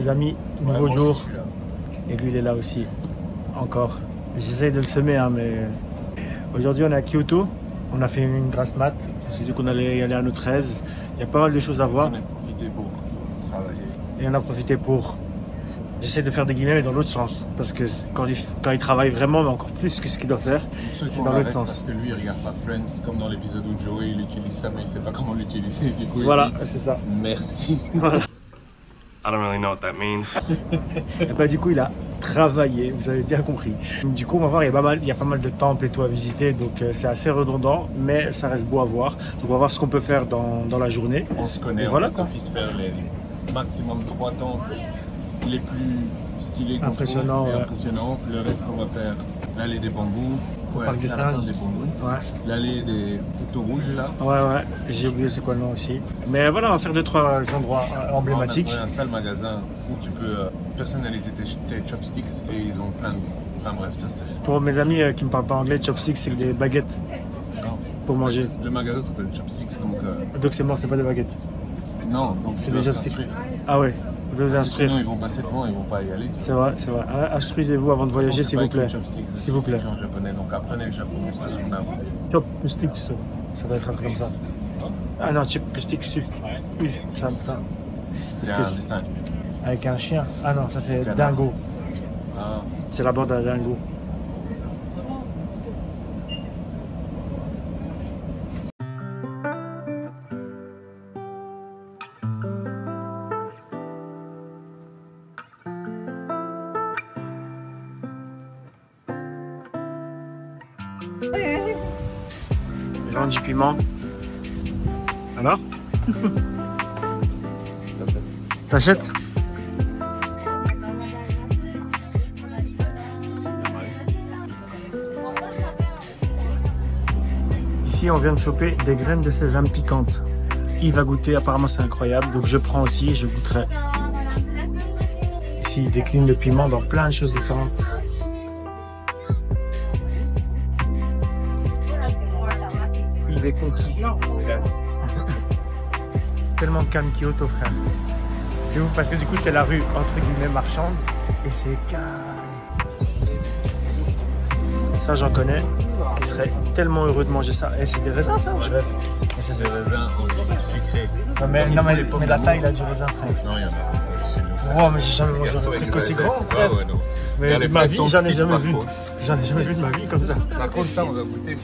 les amis, nouveau jour. Et lui, il est là aussi. Encore. J'essaye de le semer, hein, mais... Aujourd'hui, on est à Kyoto. On a fait une grasse mat. On s'est dit qu'on allait y aller à notre aise. Il y a pas mal de choses à voir. On a profité pour travailler. Et on a profité pour... J'essaie de faire des guillemets, mais dans l'autre sens. Parce que quand il travaille vraiment, mais encore plus que ce qu'il doit faire, c'est dans l'autre sens. Parce que lui, il regarde pas Friends, comme dans l'épisode où Joey, il utilise ça, mais il sait pas comment l'utiliser. Du coup, voilà, il dit, c'est ça. Merci. Voilà. I don't really know what that means. Et bah, du coup, il a travaillé, vous avez bien compris. Du coup, on va voir, il y a pas mal de temples et tout à visiter, donc c'est assez redondant, mais ça reste beau à voir. Donc on va voir ce qu'on peut faire dans la journée. On se connaît, et on voilà, va d'office faire les maximum 3 temples les plus stylés, impressionnants. et impressionnants. Le reste, on va faire l'allée des bambous. Ouais, Parc des singes. des bambous. Ouais. L'allée des poteaux rouges là. Ouais, j'ai oublié c'est quoi le nom aussi. Mais voilà, on va faire 2-3 endroits emblématiques. On a trouvé un sale magasin où tu peux personnaliser tes chopsticks et ils ont plein de... Enfin bref, ça c'est... Pour mes amis qui ne parlent pas anglais, chopsticks c'est des baguettes Non. pour manger. Le magasin s'appelle Chopsticks, donc... Donc c'est mort, c'est pas des baguettes. Non, donc c'est des chopsticks. Ah ouais, vous devez instruire. Sinon ils vont passer devant, ils vont pas y aller. C'est vrai, c'est vrai. Instruisez-vous avant de voyager s'il vous plaît. S'il vous plaît. En japonais, donc apprenez le japonais, c'est ce qu'on a. Chopsticks, ça doit être un truc comme ça. Ah non, chopsticks, oui, ça. C'est un dessin. Avec un chien. Ah non, ça c'est dingo. Ah. C'est la bande à dingo. Je vends du piment. Alors? T'achètes? Ici, on vient de choper des graines de sésame piquantes. Il va goûter, apparemment c'est incroyable, donc je prends aussi et je goûterai. Ici, il décline le piment dans plein de choses différentes. Il est conquis. C'est tellement calme Kyoto, frère. C'est ouf parce que du coup, c'est la rue entre guillemets marchande et c'est calme. Ça, j'en connais. Je serais tellement heureux de manger ça. Et c'est des raisins, ça? Je rêve. Et ça, c'est des raisins sucrés. Non, mais la taille là, du raisin, frère. Non, il y en a. Ça, c'est wow, mais j'ai jamais mangé un truc aussi grand, frère. Ouais, non. Mais de ma vie, j'en ai jamais vu. J'en ai jamais vu de ma vie comme ça. Par contre, ça, on va goûter.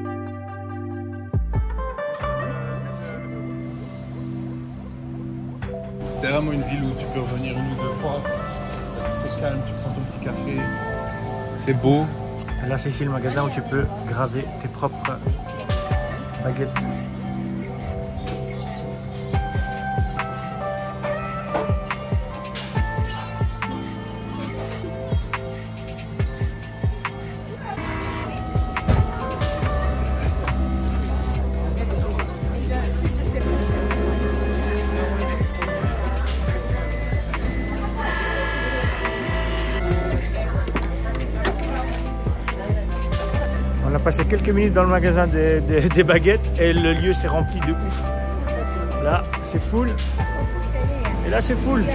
C'est vraiment une ville où tu peux revenir 1 ou 2 fois. Parce que c'est calme, tu prends ton petit café. C'est beau. Et là, c'est ici le magasin où tu peux graver tes propres baguettes. On a passé quelques minutes dans le magasin des baguettes et le lieu s'est rempli de ouf. Là, c'est full. Et là, c'est full.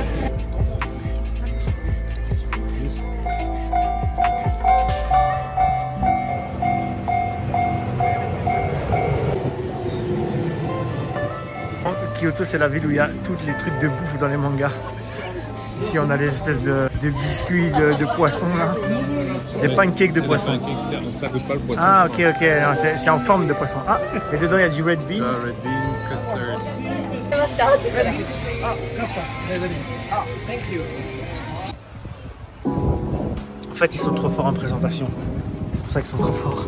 Kyoto, c'est la ville où il y a tous les trucs de bouffe dans les mangas. Ici, on a des espèces de biscuits de poisson là. Des pancakes de poisson. Ça goûte pas le poisson. Ah, ok. C'est en forme de poisson. Ah, et dedans, il y a du red bean. Red bean, custard. En fait, ils sont trop forts en présentation. C'est pour ça qu'ils sont trop forts.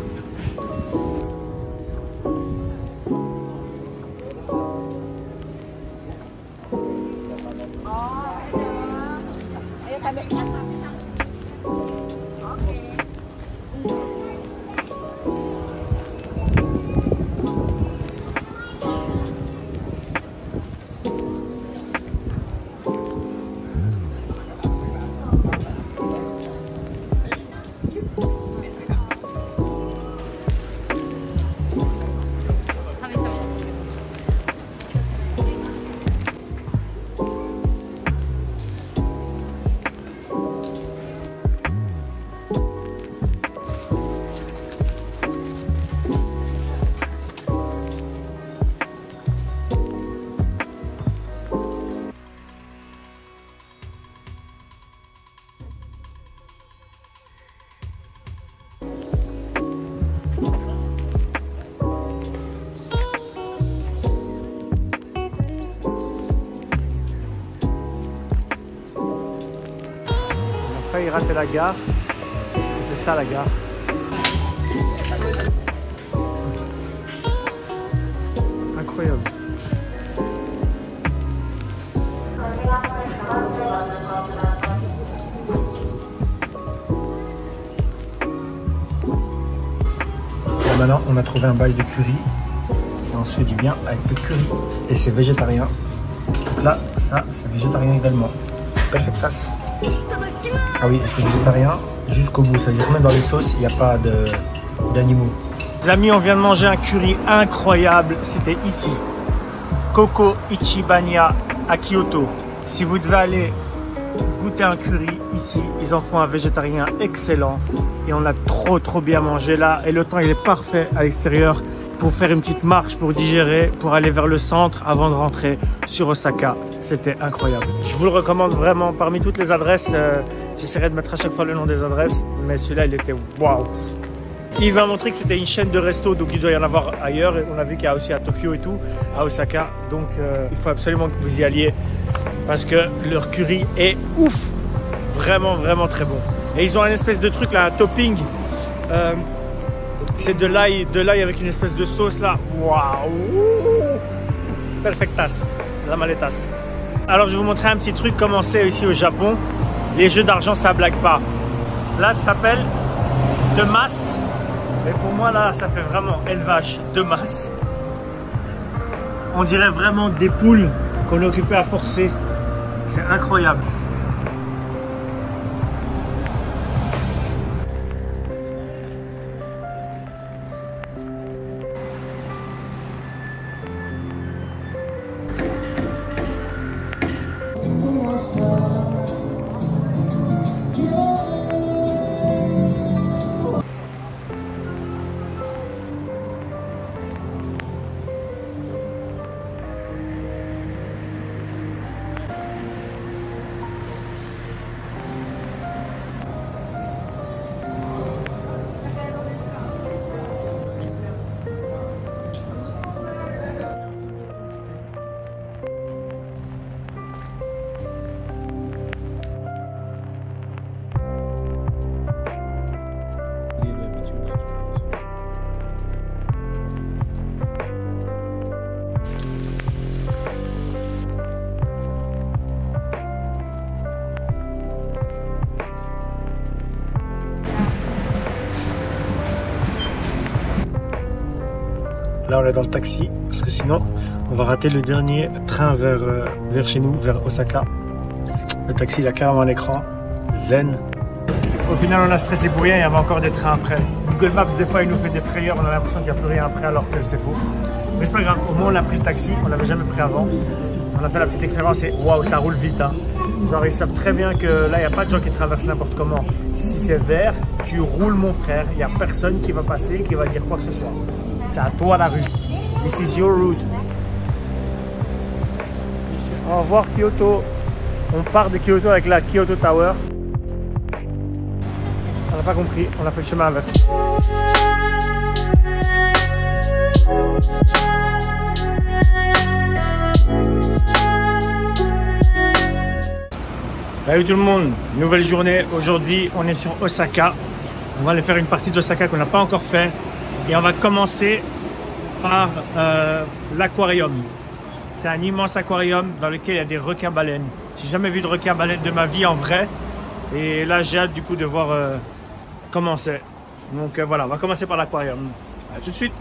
failli rater la gare. Parce que c'est ça la gare. Incroyable. Là, maintenant, on a trouvé un bail de curry. Et on se fait du bien avec le curry. Et c'est végétarien. Donc là, ça, c'est végétarien également. Perfectas. Ah oui, c'est végétarien jusqu'au bout. C'est-à-dire que même dans les sauces, il n'y a pas d'animaux. Les amis, on vient de manger un curry incroyable. C'était ici. Coco Ichibanya à Kyoto. Si vous devez aller goûter un curry ici, ils en font un végétarien excellent. Et on a trop bien mangé là. Et le temps, il est parfait à l'extérieur pour faire une petite marche, pour digérer, pour aller vers le centre avant de rentrer sur Osaka. C'était incroyable. Je vous le recommande vraiment. Parmi toutes les adresses, j'essaierai de mettre à chaque fois le nom des adresses. Mais celui-là, il était waouh. Il m'a montré que c'était une chaîne de resto, donc il doit y en avoir ailleurs. Et on a vu qu'il y a aussi à Tokyo et tout, à Osaka. Donc il faut absolument que vous y alliez parce que leur curry est ouf. Vraiment très bon. Et ils ont un espèce de truc là, un topping. C'est de l'ail avec une espèce de sauce là. Waouh! Perfectas, la maletas. Alors je vais vous montrer un petit truc comment c'est ici au Japon. Les jeux d'argent, ça blague pas. Là, ça s'appelle de masse. Mais pour moi là, ça fait vraiment élevage de masse. On dirait vraiment des poules qu'on est occupé à forcer. C'est incroyable. Là, on est dans le taxi parce que sinon, on va rater le dernier train vers chez nous, vers Osaka. Le taxi, il a carrément un écran. Zen. Au final, on a stressé pour rien. Il y avait encore des trains après. Google Maps, des fois, il nous fait des frayeurs. On a l'impression qu'il n'y a plus rien après alors que c'est faux. Mais c'est pas grave. Au moins, on a pris le taxi. On l'avait jamais pris avant. On a fait la petite expérience et waouh, ça roule vite. Hein. Genre, ils savent très bien que là, il n'y a pas de gens qui traversent n'importe comment. Si c'est vert, tu roules, mon frère. Il n'y a personne qui va passer, qui va dire quoi que ce soit. C'est à toi la rue. This is your route. Au revoir Kyoto. On part de Kyoto avec la Kyoto Tower. On n'a pas compris, on a fait le chemin inverse. Salut tout le monde, nouvelle journée. Aujourd'hui, on est sur Osaka. On va aller faire une partie d'Osaka qu'on n'a pas encore fait. Et on va commencer par l'aquarium. C'est un immense aquarium dans lequel il y a des requins-baleines. J'ai jamais vu de requins-baleines de ma vie en vrai. Et là, j'ai hâte du coup de voir comment c'est. Donc voilà, on va commencer par l'aquarium. À tout de suite.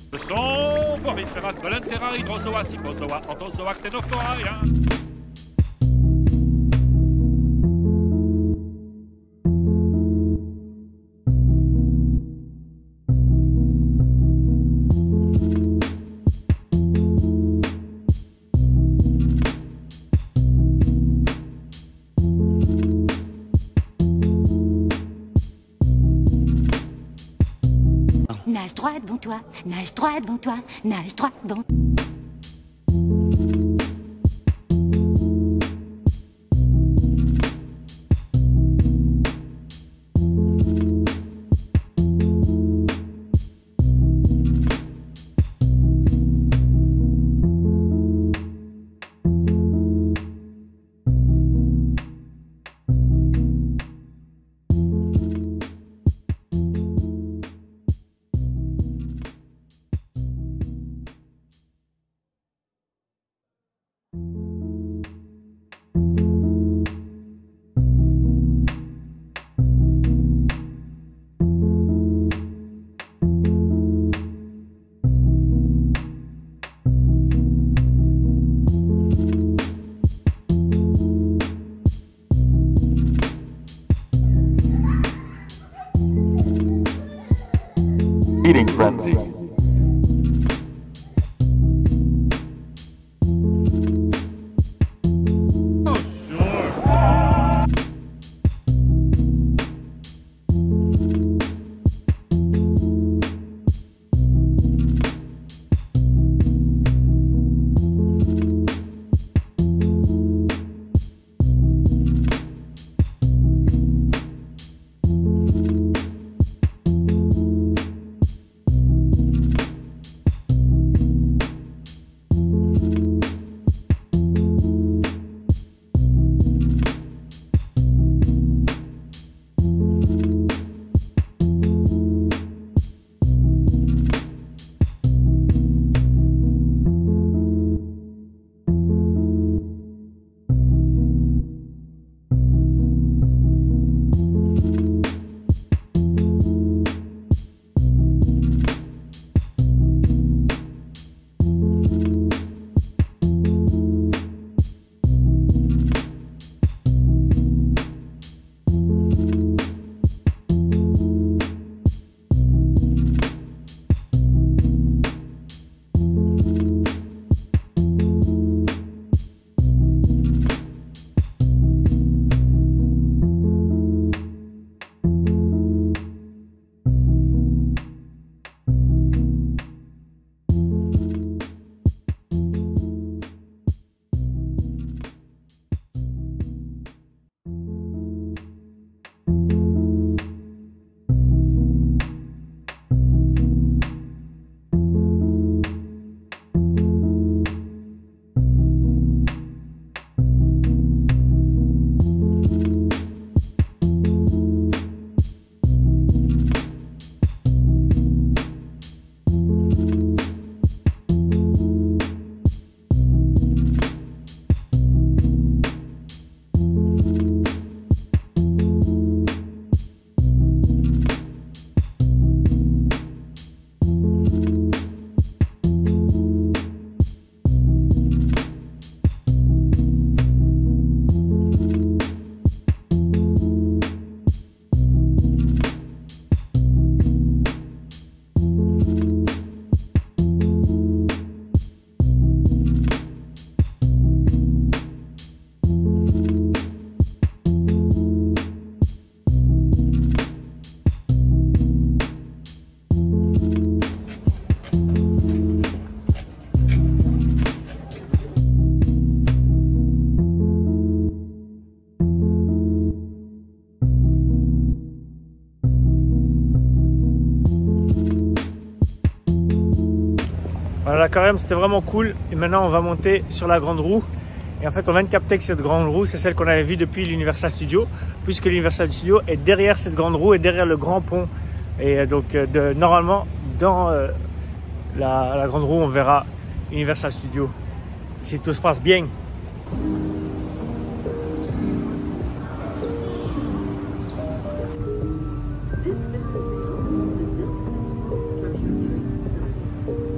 Są głowy teraz Valentera i Drozoa, Sipozoa, Otozoa, Ktenofoa, ja. Nage droit devant toi, nage droit devant toi, nage droit devant toi. Eating frenzy. Voilà, la carême c'était vraiment cool et maintenant on va monter sur la grande roue et en fait on vient de capter que cette grande roue c'est celle qu'on avait vue depuis l'Universal Studios puisque l'Universal Studios est derrière cette grande roue et derrière le grand pont et donc normalement dans la grande roue on verra Universal Studios si tout se passe bien. This fitness field was built to support structure facility.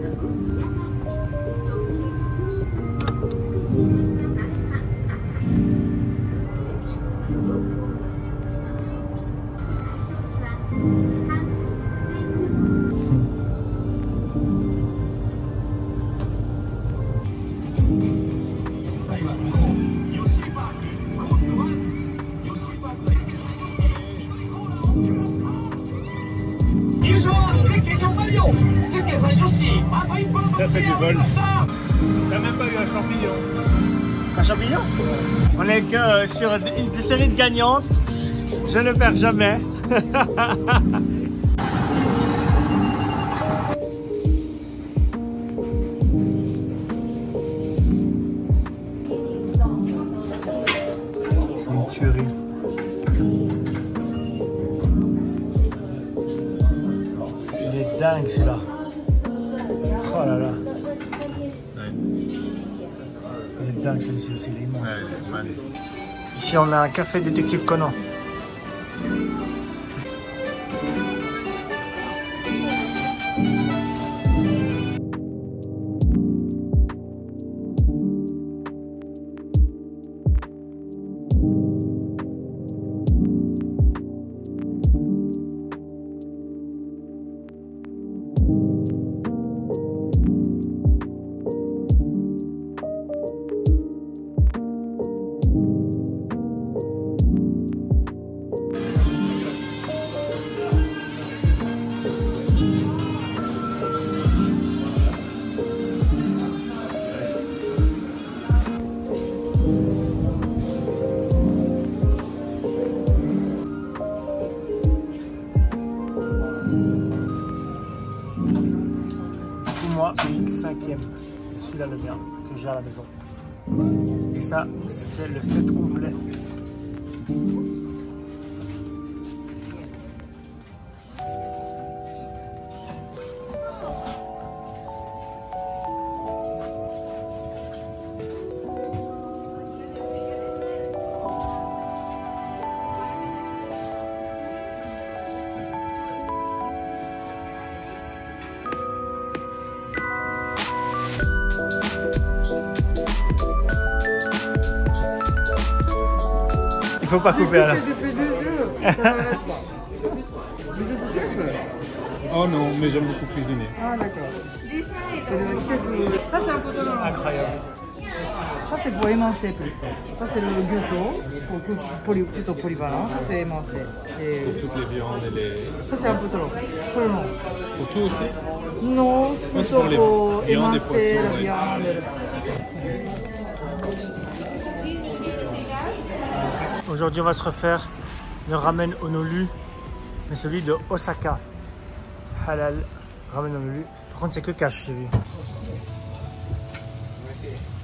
Ça c'est du vol. T'as même pas eu un champignon. Un champignon? On est que sur des séries de gagnantes. Je ne perds jamais. C'est une tuerie. Il est dingue celui-là. Oh là là. Il est dingue celui-ci aussi, il est immense. Ici on a un café détective Conan. Moi, j'ai le 5e. C'est celui-là le mien que j'ai à la maison. Et ça, c'est le set complet. Il faut pas couper alors. Depuis 2 jours. Ça m'arrête pas. Vous êtes chef? Oh non, mais j'aime beaucoup cuisiner. Ah d'accord. C'est le chef. Ça c'est un peu long. Incroyable. Ça c'est pour émincer plus. Ça c'est le gâteau, plutôt polyvalent. Ça c'est émincé. Et Pour toutes les viandes et les... ça c'est un peu trop long. Pour tout aussi? Non, c'est plutôt pour les pour viandes et émincer poissons, la ouais. viande. Aujourd'hui, on va se refaire le ramen Honolulu, mais celui de Osaka. Halal ramen Honolulu. Par contre, c'est que cash, j'ai vu.